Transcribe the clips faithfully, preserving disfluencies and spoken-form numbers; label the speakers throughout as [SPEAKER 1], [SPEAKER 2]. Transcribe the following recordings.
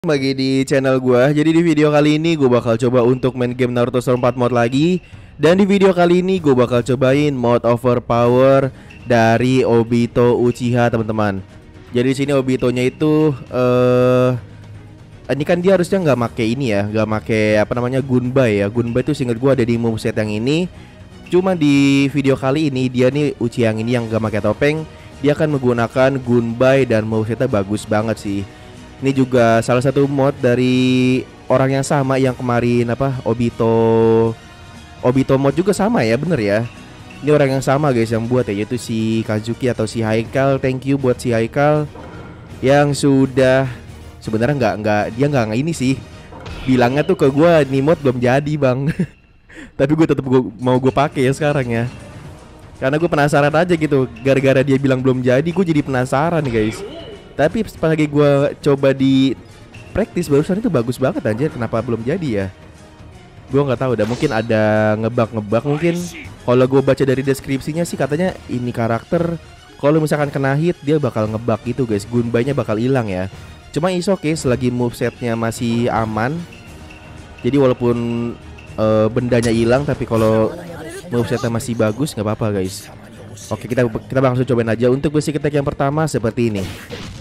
[SPEAKER 1] Bagi di channel gua. Jadi di video kali ini gue bakal coba untuk main game Naruto Storm empat mod lagi. Dan di video kali ini gue bakal cobain mod overpower dari Obito Uchiha, teman-teman. Jadi di sini Obitonya itu eh uh, ini kan dia harusnya nggak make ini ya, nggak make apa namanya Gunbai ya. Gunbai itu seinget gue ada di moveset yang ini. Cuma di video kali ini dia nih Uchiha yang ini yang nggak make topeng, dia akan menggunakan Gunbai dan movesetnya bagus banget sih. Ini juga salah satu mod dari orang yang sama yang kemarin apa Obito Obito mod juga sama ya, bener ya. Ini orang yang sama guys yang buat ya, yaitu si Kazuki atau si Haikal. Thank you buat si Haikal yang sudah sebenarnya nggak nggak dia nggak ini sih bilangnya tuh ke gue nih mod belum jadi bang. Tapi gue tetap mau gue pakai ya sekarang ya, karena gue penasaran aja gitu. Gara-gara dia bilang belum jadi, gue jadi penasaran guys. Tapi pas lagi gue coba di praktis barusan itu bagus banget anjir. Kenapa belum jadi ya? Gue nggak tahu. Udah mungkin ada ngebug-ngebug mungkin. Kalau gue baca dari deskripsinya sih katanya ini karakter kalau misalkan kena hit dia bakal ngebug gitu guys. Gunbai-nya bakal hilang ya. Cuma is oke okay, selagi movesetnya masih aman. Jadi walaupun uh, bendanya hilang, tapi kalau movesetnya masih bagus nggak apa-apa guys. Oke, kita kita langsung cobain aja untuk basic attack yang pertama seperti ini.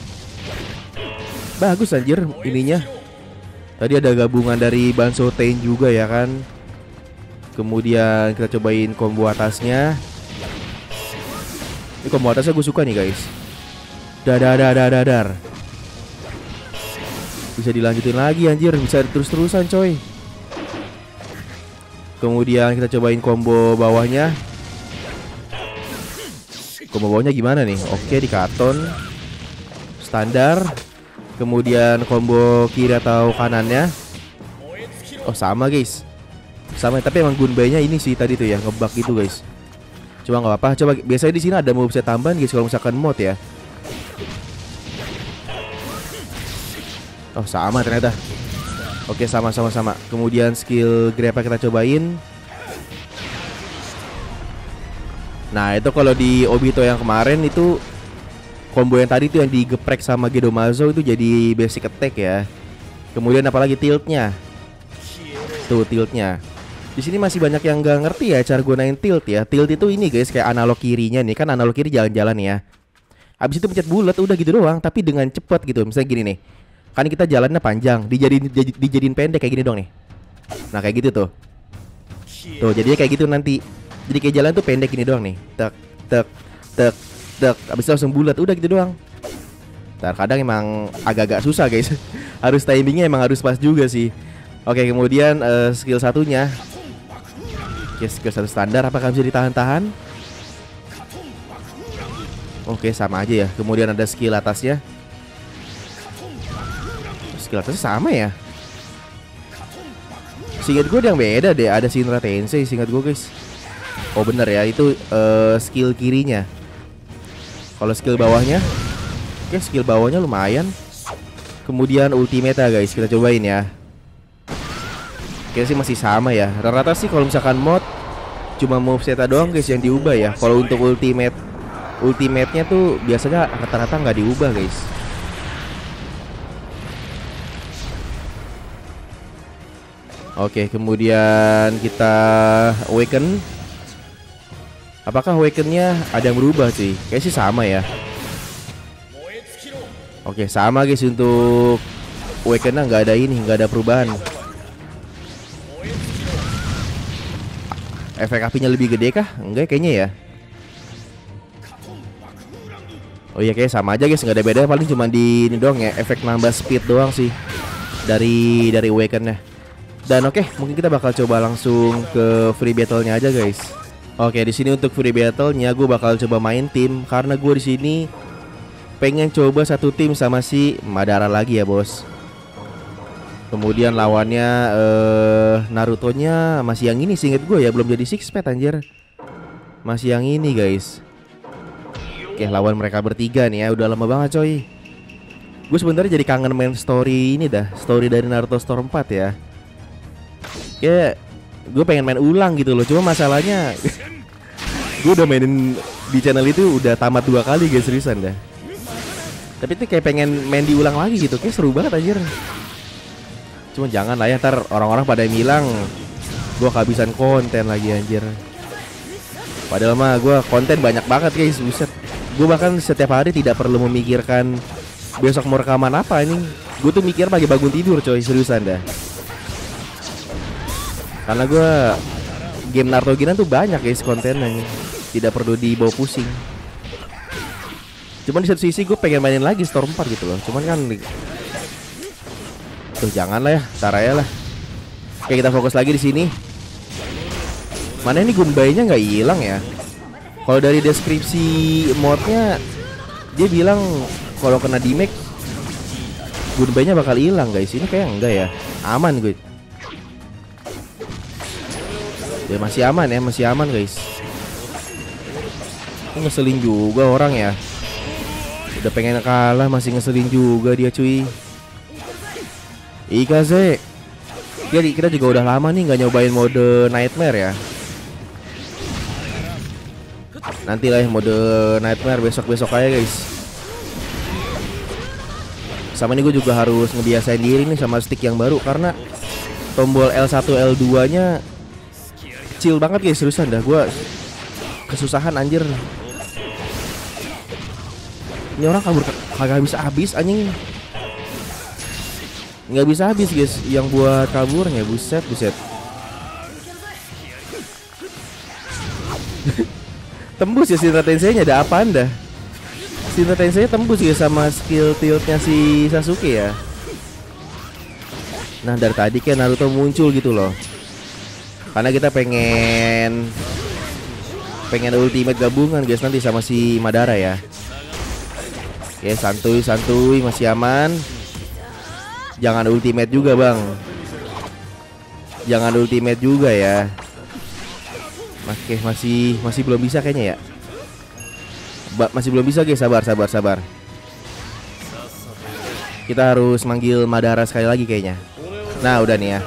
[SPEAKER 1] Bagus anjir ininya. Tadi ada gabungan dari Banso Ten juga ya kan. Kemudian kita cobain combo atasnya. Ini combo atasnya gue suka nih guys. Dadadadadadar. Bisa dilanjutin lagi anjir, bisa terus-terusan coy. Kemudian kita cobain combo bawahnya. Combo bawahnya gimana nih? Oke, di katon standar. Kemudian combo kiri atau kanannya. Oh sama guys, sama. Tapi emang Gunbai-nya ini sih tadi tuh ya ngebug gitu guys. Cuma nggak apa-apa. Coba biasanya di sini ada moveset tambahan guys kalau misalkan mod ya. Oh sama ternyata. Oke sama-sama sama. Kemudian skill grab kita cobain. Nah itu kalau di Obito yang kemarin itu combo yang tadi tuh yang digeprek sama Gedomazo itu jadi basic attack ya. Kemudian apalagi tiltnya. Tuh tiltnya. Di sini masih banyak yang nggak ngerti ya cara gunain tilt ya. Tilt itu ini guys kayak analog kirinya nih, kan analog kiri jalan-jalan ya. Habis itu pencet bulat udah gitu doang, tapi dengan cepet gitu. Misalnya gini nih. Kan kita jalannya panjang, dijadiin dijadiin pendek kayak gini dong nih. Nah kayak gitu tuh. Tuh jadinya kayak gitu nanti. Jadi kayak jalan tuh pendek gini doang nih. Tek tek tek tek, abis itu langsung bulat, udah gitu doang. Terkadang emang agak-agak susah guys. Harus timingnya emang harus pas juga sih. Oke kemudian uh, skill satunya. Oke skill satu standar, apakah bisa ditahan-tahan? Oke sama aja ya. Kemudian ada skill atasnya. Skill atasnya sama ya. Seingat gue yang beda deh. Ada Shinra Tensei seingat gue guys. Oh bener ya, itu uh, skill kirinya. Kalau skill bawahnya, oke skill bawahnya lumayan. Kemudian ultimate ya guys, kita cobain ya. Kayaknya sih masih sama ya. Rata-rata sih kalau misalkan mod cuma moveset doang guys yang diubah ya. Kalau untuk ultimate, ultimate-nya tuh biasanya rata-rata nggak diubah guys. Oke, kemudian kita awaken. Apakah awaken-nya ada yang berubah sih? Kayaknya sih sama ya. Oke sama guys, untuk awaken-nya nggak ada ini, nggak ada perubahan. Efek apinya lebih gede kah? Enggak kayaknya ya. Oh iya kayaknya sama aja guys, nggak ada beda. Paling cuma di ini doang ya, efek nambah speed doang sih dari dari awaken-nya. Dan oke, mungkin kita bakal coba langsung ke free battle-nya aja guys. Oke, di sini untuk free battle-nya gue bakal coba main tim karena gue di sini pengen coba satu tim sama si Madara lagi ya, bos. Kemudian lawannya eh Naruto-nya masih yang ini seinget gue ya, belum jadi six pack anjir. Masih yang ini, guys. Oke, lawan mereka bertiga nih ya, udah lama banget coy. Gue sebenarnya jadi kangen main story ini dah, story dari Naruto Storm empat ya. Kayak gue pengen main ulang gitu loh. Cuma masalahnya gue udah mainin di channel itu udah tamat dua kali guys, seriusan dah. Tapi itu kayak pengen main diulang lagi gitu, kayak seru banget anjir. Cuma jangan lah ya, ntar orang-orang pada bilang gue kehabisan konten lagi anjir. Padahal mah gue konten banyak banget guys, buset. Gue bahkan setiap hari tidak perlu memikirkan besok mau rekaman apa ini. Gue tuh mikir pagi bangun tidur coy, seriusan dah. Karena gue game Naruto gini tuh banyak guys kontennya, tidak perlu dibawa pusing. Cuman di satu sisi gue pengen mainin lagi Storm empat gitu loh. Cuman kan tuh jangan lah ya, tar aja lah. Oke, kita fokus lagi di sini. Mana ini Gunbai-nya nggak hilang ya? Kalau dari deskripsi modnya dia bilang kalau kena damage Gunbai-nya bakal hilang guys. Ini kayak enggak ya, aman gue. Ya masih aman ya, masih aman guys. Ini ngeselin juga orang ya. Udah pengen kalah masih ngeselin juga dia cuy. Ikaze. Jadi kita juga udah lama nih nggak nyobain mode Nightmare ya. Nanti lah ya mode Nightmare besok-besok aja guys. Sama ini gue juga harus ngebiasain diri nih sama stick yang baru. Karena tombol L satu L dua nya kecil banget guys, seriusan dah gue kesusahan anjir. Ini orang kabur kagak bisa habis anjing. Nggak bisa habis guys yang buat kaburnya, buset buset. Tembus ya Shinra Tensei-nya, ada apaan dah. Shinra Tensei tembus ya sama skill tiltnya si Sasuke ya. Nah dari tadi kayak Naruto muncul gitu loh. Karena kita pengen pengen ultimate gabungan guys nanti sama si Madara ya. Oke, santuy santuy, masih aman. Jangan ultimate juga bang. Jangan ultimate juga ya. Oke, masih masih belum bisa kayaknya ya. Ba masih belum bisa guys, sabar sabar sabar. Kita harus manggil Madara sekali lagi kayaknya. Nah udah nih ya.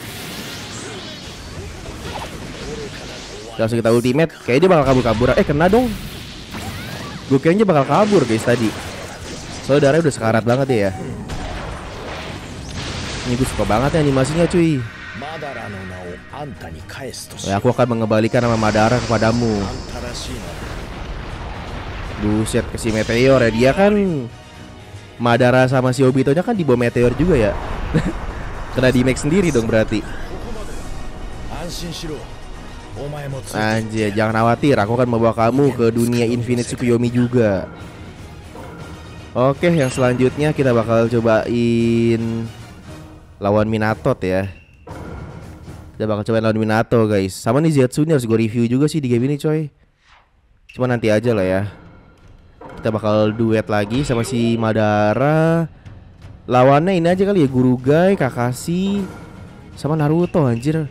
[SPEAKER 1] Langsung kita ultimate. Kayaknya dia bakal kabur-kabur. Eh kena dong. Gue kayaknya bakal kabur guys tadi. Soalnya darahnya udah sekarat banget ya. Ini gue suka banget ya animasinya cuy. Ya, aku akan mengembalikan nama Madara kepadamu. Buset, ke si Meteor ya. Dia kan Madara sama si Obito nya kan di bawah Meteor juga ya. Kena damage sendiri dong berarti. Anjir, jangan khawatir, aku akan membawa kamu ke dunia Infinite Tsukuyomi juga. Oke, yang selanjutnya kita bakal cobain lawan Minato ya. Kita bakal cobain lawan Minato guys. Sama nih Zetsune harus gue review juga sih di game ini coy. Cuma nanti aja lah ya. Kita bakal duet lagi sama si Madara. Lawannya ini aja kali ya, Gurugai, Kakashi sama Naruto anjir.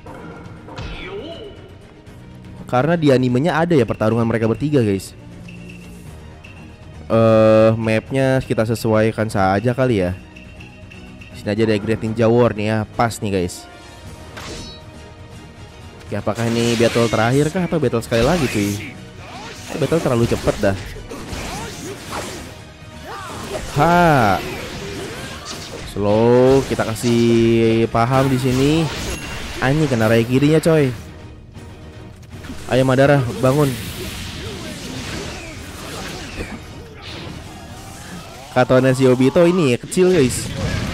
[SPEAKER 1] Karena di animenya ada ya pertarungan mereka bertiga guys. Eh uh, mapnya kita sesuaikan saja kali ya. Sini aja ada Great Ninja War nih ya, pas nih guys. Oke, apakah ini battle terakhir kah atau battle sekali lagi cuy? Ini battle terlalu cepet dah. Ha. Slow, kita kasih paham di sini. Anjing kena rai kirinya coy. Ayo Madara, bangun. Katanya si Obito ini ya, kecil guys.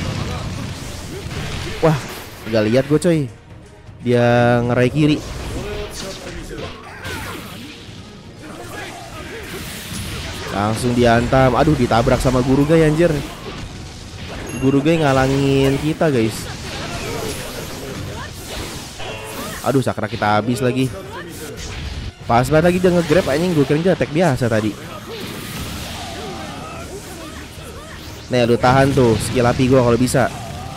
[SPEAKER 1] Wah, gak lihat gue coy. Dia ngerai kiri. Langsung dihantam. Aduh, ditabrak sama Gurugai anjir. Gurugai ngalangin kita guys. Aduh, sakra kita habis lagi. Pas banget lagi dia nge-grab anjing, gue kira dia attack biasa tadi. Nih lu tahan tuh skill api gue kalau bisa.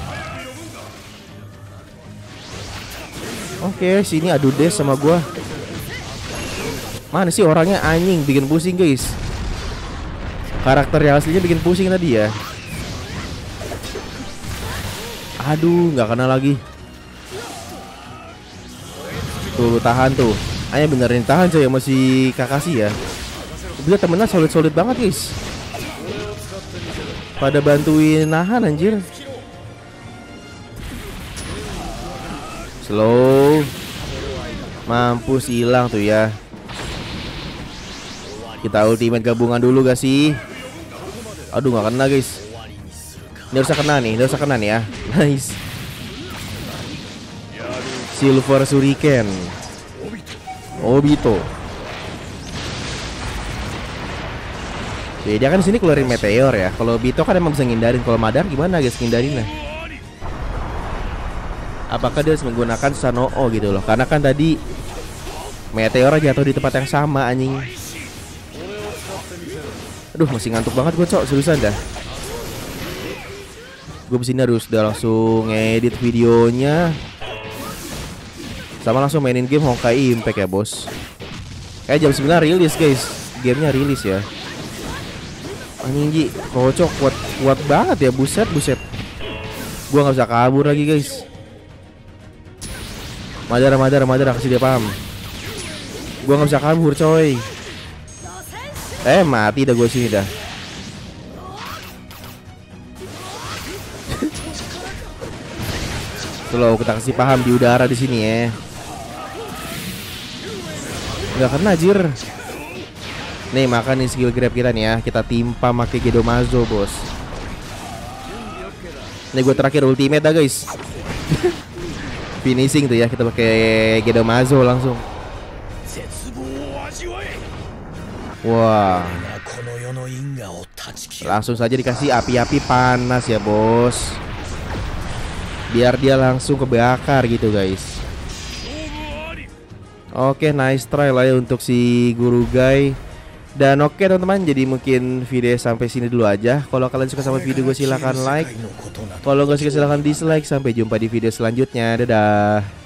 [SPEAKER 1] Oke, sini adu des sama gue. Mana sih orangnya anjing, bikin pusing guys. Karakter yang aslinya bikin pusing tadi ya. Aduh, nggak kena lagi. Tuh lu tahan tuh. Ayo benerin tahan coy, masih Kakashi ya. Bisa temennya solid-solid banget guys. Pada bantuin nahan anjir. Slow. Mampus hilang tuh ya. Kita ultimate gabungan dulu gak sih? Aduh gak kena guys. Ini harusnya kena nih, ini harusnya kena nih ya. Nice. Silver Shuriken Obito. Jadi dia kan di sini keluarin meteor ya. Kalau Obito kan emang bisa ngindarin. Kalau Madara gimana guys ngindarinnya? Apakah dia harus menggunakan Sanoo gitu loh? Karena kan tadi meteor jatuh di tempat yang sama anjing. Aduh masih ngantuk banget gue cok, seriusan dah. Gue disini harus udah langsung ngedit videonya, sama langsung mainin game Honkai Impact ya bos. Kayak jam sembilan rilis guys, gamenya rilis ya. Anjing Ji, kocok kuat kuat banget ya, buset buset. Gua nggak bisa kabur lagi guys. Madara Madara Madara kasih dia paham. Gua nggak bisa kabur coy. Eh mati dah gue sini dah. Slow, kita kasih paham di udara di sini ya. Nggak kena jir. Nih makan nih skill grab kita nih ya. Kita timpa pakai Gedomazo bos. Nih gue terakhir ultimate dah guys. Finishing tuh ya, kita pakai Gedomazo langsung. Wah. Langsung saja dikasih api-api panas ya bos, biar dia langsung kebakar gitu guys. Oke, nice try lah ya untuk si Guru Guy. Dan oke teman-teman, jadi mungkin video sampai sini dulu aja. Kalau kalian suka sama video gue silahkan like. Kalau nggak suka silahkan dislike. Sampai jumpa di video selanjutnya. Dadah.